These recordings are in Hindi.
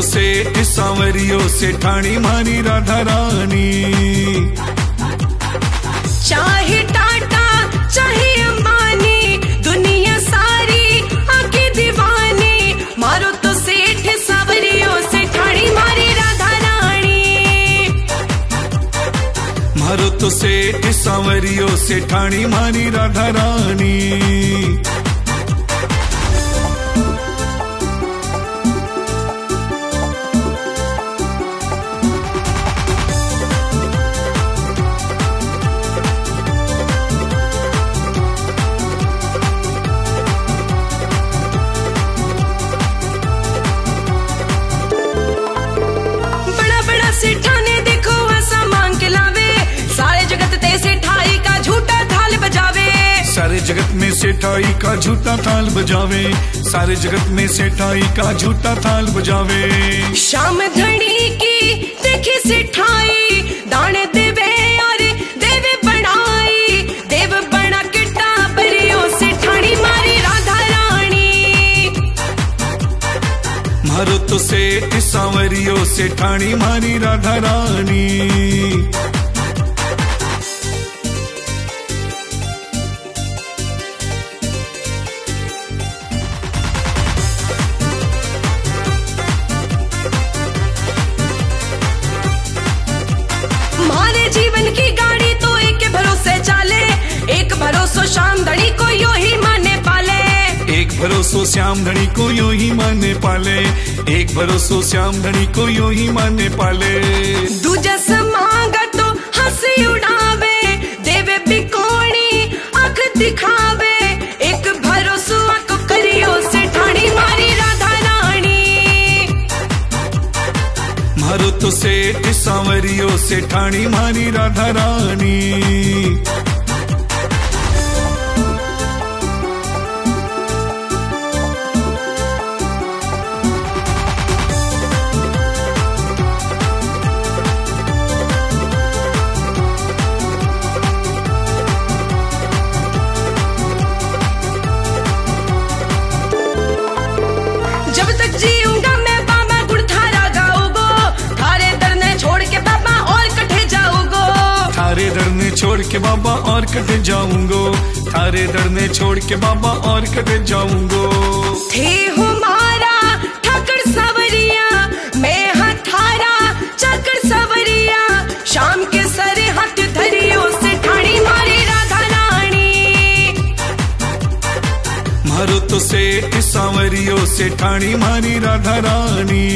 सेठ सांवरियो सेठानी मारी राधा रानी। चाहे टाटा चाहे अंबानी दुनिया सारी आके दीवानी, मारो तो सेठ सांवरियो सेठानी मारी राधा रानी। मारो तो सेठ सांवरियो सेठानी मारी राधा रानी। सेठाने देखो ऐसा मांग के लावे, सारे जगत ते सेठाई का झूठा थाल बजावे। सारे जगत में सेठाई का झूठा थाल बजावे, सारे जगत में सेठाई का झूठा थाल बजावे। शाम धनी की देखी सेठाई, दाने देवे और देवे बनाई, देव बना के टाबरियो सेठानी मारी राधा रानी। मारो तो सेठ सांवरियो सेठानी मारी राधा रानी। मारे जीवन की गाड़ी तो एक भरोसे चाले, एक भरोसो श्याम धनी को यो ही माने पाले। एक भरोसो श्याम धनी को यो ही माने पाले, एक भरोसो श्याम धनी को यो ही माने पाले। दूजा समांगा तो हंसी उड़ावे, देवे बिकोणी आंख दिखावे, एक भरोसो आंख करियो सेठानी मारी राधा रानी। मारो तो सेठ सांवरियो सेठानी मारी राधा रानी। जब तक जीऊंगा मैं बाबा गुण थारा गाऊंगो, थारे दरने छोड़ के बाबा और कटे जाऊंगो। थारे दरने छोड़ के बाबा और कटे जाऊंगो, थारे दरने छोड़ के बाबा और कटे जाऊंगो। थे हमारा ठाकर सांवरिया, मैं हथारा चाकर सांवरिया, शाम के सरे हाथ धरियो सेठानी मारी राधा रानी। मारो तो सेठ सांवरियो सेठानी मारी राधा रानी।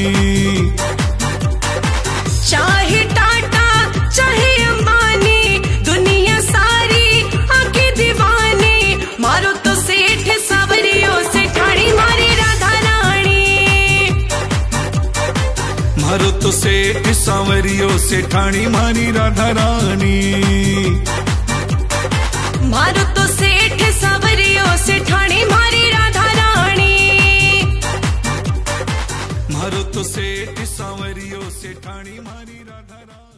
चाहे टाटा चाहे अंबानी दुनिया सारी आके दीवानी, मारो तो सेठ सांवरियो सेठानी मारी राधा रानी। मारो तो सेठ सांवरियो सेठानी मारी राधा रानी। मारो तो सेठ सांवरियो सेठानी मारी राधा रानी। मारो तो सेठ सांवरियो सेठानी मारी राधा रानी।